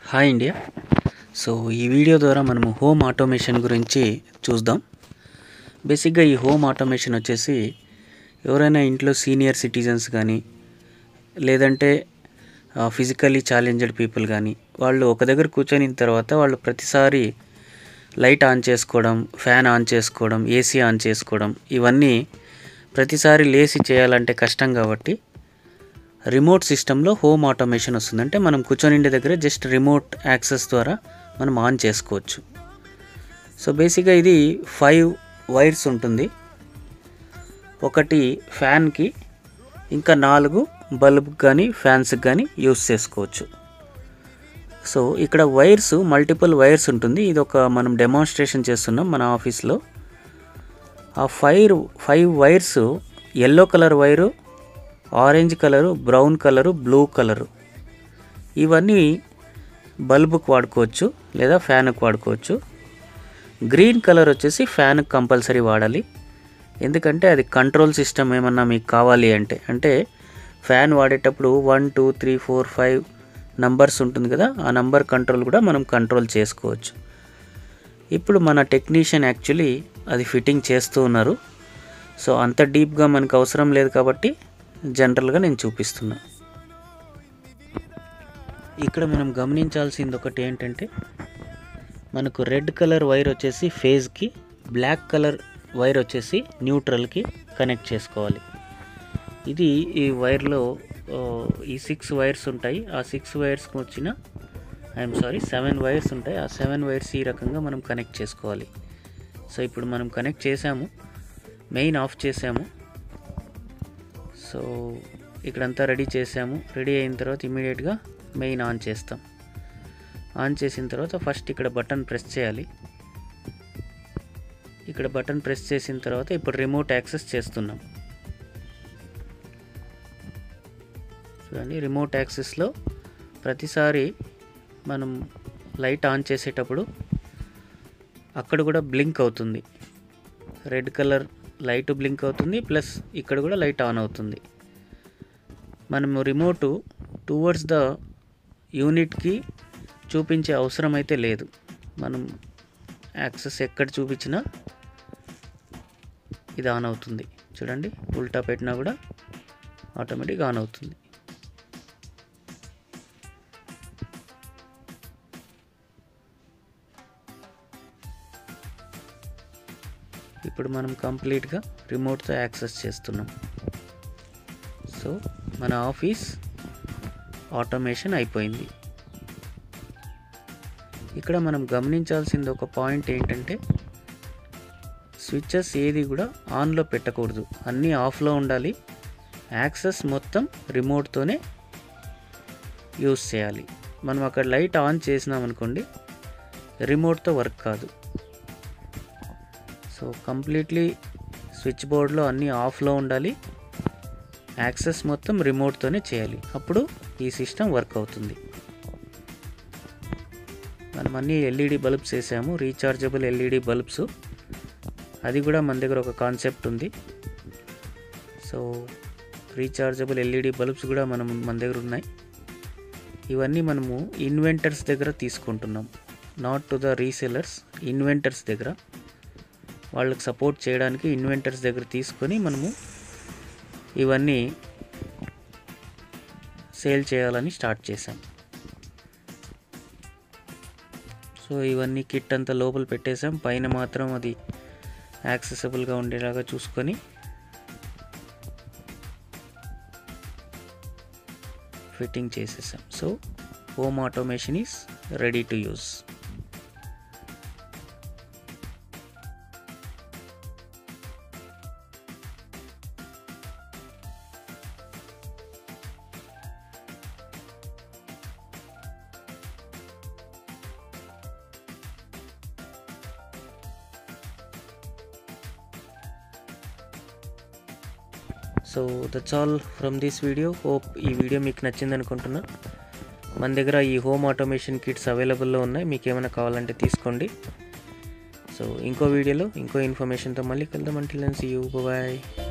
Hi India. So ఈ video ద్వారా మనము హోమ్ ఆటోమేషన్ గురించి చూద్దాం. బేసిక్గా ఈ హోమ్ ఆటోమేషన్ వచ్చేసి ఎవరైనా ఇంట్లో సీనియర్ సిటిజన్స్ కానీ లేదంటే ఫిజికల్లీ ఛాలెంజ్డ్ పీపుల్ కానీ వాళ్ళు ఒక దగ్గర కూర్చొని తర్వాత వాళ్ళు ప్రతిసారి లైట్ ఆన్ చేసుకోవడం, ఫ్యాన్ ఆన్ చేసుకోవడం, ఏసీ ఆన్ చేసుకోవడం ఇవన్నీ ప్రతిసారి లేసి చేయాలంటే కష్టం కాబట్టి రిమోట్ సిస్టంలో హోమ్ ఆటోమేషన్ వస్తుంది. అంటే మనం కూర్చొని ఇంటి దగ్గర జస్ట్ రిమోట్ యాక్సెస్ ద్వారా మనం ఆన్ చేసుకోవచ్చు. సో బేసిక్గా ఇది 5 వైర్స్ ఉంటుంది. ఒకటి ఫ్యాన్కి, ఇంకా 4 బల్బ్ కానీ ఫ్యాన్స్కి కానీ యూస్ చేసుకోవచ్చు. సో ఇక్కడ వైర్స్ మల్టిపుల్ వైర్స్ ఉంటుంది. ఇది ఒక మనం డెమాన్స్ట్రేషన్ చేస్తున్నాం మన ఆఫీస్లో. ఆ 5 wires yellow colour wire, orange colour, brown colour, blue colour ఇవన్నీ బల్బుకు వాడుకోవచ్చు లేదా ఫ్యాన్కి వాడుకోవచ్చు. గ్రీన్ కలర్ వచ్చేసి ఫ్యాన్కి కంపల్సరీ వాడాలి. ఎందుకంటే అది కంట్రోల్ సిస్టమ్ ఏమన్నా మీకు కావాలి అంటే ఫ్యాన్ వాడేటప్పుడు 1 2 3 4 5 నంబర్స్ ఉంటుంది కదా, ఆ నంబర్ కంట్రోల్ కూడా మనం కంట్రోల్ చేసుకోవచ్చు. ఇప్పుడు మన టెక్నీషియన్ యాక్చువల్లీ అది ఫిట్టింగ్ చేస్తూ ఉన్నారు. సో అంత డీప్గా మనకు అవసరం లేదు కాబట్టి జనరల్గా నేను చూపిస్తున్నా. ఇక్కడ మనం గమనించాల్సింది ఒకటి ఏంటంటే మనకు రెడ్ కలర్ వైర్ వచ్చేసి ఫేజ్కి, బ్లాక్ కలర్ వైర్ వచ్చేసి న్యూట్రల్కి కనెక్ట్ చేసుకోవాలి. ఇది ఈ వైర్లో ఈ 6 వైర్స్ ఉంటాయి. ఆ 6 వైర్స్కి వచ్చిన 7 వైర్స్ ఉంటాయి. ఆ 7 వైర్స్ ఈ రకంగా మనం కనెక్ట్ చేసుకోవాలి. సో ఇప్పుడు మనం కనెక్ట్ చేసాము, మెయిన్ ఆఫ్ చేసాము. సో ఇక్కడంతా రెడీ చేసాము. రెడీ అయిన తర్వాత ఇమీడియట్గా మెయిన్ ఆన్ చేస్తాం. ఆన్ చేసిన తర్వాత ఫస్ట్ ఇక్కడ బటన్ ప్రెస్ చేయాలి. ఇక్కడ బటన్ ప్రెస్ చేసిన తర్వాత ఇప్పుడు రిమోట్ యాక్సెస్ చేస్తున్నాం. చూడండి, రిమోట్ యాక్సెస్లో ప్రతిసారి మనం లైట్ ఆన్ చేసేటప్పుడు అక్కడ కూడా బ్లింక్ అవుతుంది. రెడ్ కలర్ లైట్ బ్లింక్ అవుతుంది, ప్లస్ ఇక్కడ కూడా లైట్ ఆన్ అవుతుంది. మనము రిమోటు టువర్డ్స్ ద యూనిట్కి చూపించే అవసరం అయితే లేదు. మనం యాక్సెస్ ఎక్కడ చూపించినా ఇది ఆన్ అవుతుంది. చూడండి, ఉల్టా పెట్టినా కూడా ఆటోమేటిక్గా ఆన్ అవుతుంది. ఇప్పుడు మనం కంప్లీట్గా రిమోట్తో యాక్సెస్ చేస్తున్నాం. సో మన ఆఫీస్ ఆటోమేషన్ అయిపోయింది. ఇక్కడ మనం గమనించాల్సింది ఒక పాయింట్ ఏంటంటే స్విచ్చెస్ ఏది కూడా ఆన్లో పెట్టకూడదు, అన్నీ ఆఫ్లో ఉండాలి. యాక్సెస్ మొత్తం రిమోట్తోనే యూస్ చేయాలి. మనం అక్కడ లైట్ ఆన్ చేసినామనుకోండి, రిమోట్తో వర్క్ కాదు. సో కంప్లీట్లీ స్విచ్ బోర్డ్లో అన్నీ ఆఫ్లో ఉండాలి. యాక్సెస్ మొత్తం రిమోట్తోనే చేయాలి. అప్పుడు ఈ సిస్టమ్ వర్క్ అవుతుంది. మనం అన్నీ ఎల్ఈడి బల్బ్స్ వేసాము, రీఛార్జబుల్ ఎల్ఈడి బల్బ్స్. అది కూడా మన దగ్గర ఒక కాన్సెప్ట్ ఉంది. సో రీఛార్జబుల్ ఎల్ఈడి బల్బ్స్ కూడా మన దగ్గర ఉన్నాయి. ఇవన్నీ మనము ఇన్వెంటర్స్ దగ్గర తీసుకుంటున్నాం, not to the resellers. Inventors దగ్గర వాళ్ళకి సపోర్ట్ చేయడానికి ఇన్వెంటర్స్ దగ్గర తీసుకొని మనము ఇవన్నీ సేల్ చేయాలని స్టార్ట్ చేసాం. సో ఇవన్నీ కిట్ అంతా లోపల పెట్టేసాం. పైన మాత్రం అది యాక్సెసిబుల్గా ఉండేలాగా చూసుకొని ఫిట్టింగ్ చేసేసాం. So home automation is ready to use. So that's all from this video. Hope ఈ వీడియో మీకు నచ్చింది అనుకుంటున్నా. మన దగ్గర ఈ హోమ్ ఆటోమేషన్ కిట్స్ అవైలబుల్లో ఉన్నాయి, మీకు ఏమైనా కావాలంటే తీసుకోండి. సో ఇంకో వీడియోలో ఇంకో ఇన్ఫర్మేషన్తో మళ్ళీ కలుద్దాం. Until then see you, bye.